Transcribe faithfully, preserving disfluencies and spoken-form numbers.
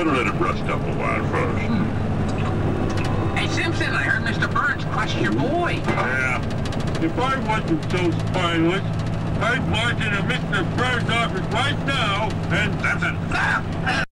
Better let it rest up a while first. Hmm. Hey, Simpson, I heard Mister Burns crushed your boy. Yeah. If I wasn't so spineless, I'd march into Mister Burns' office right now and...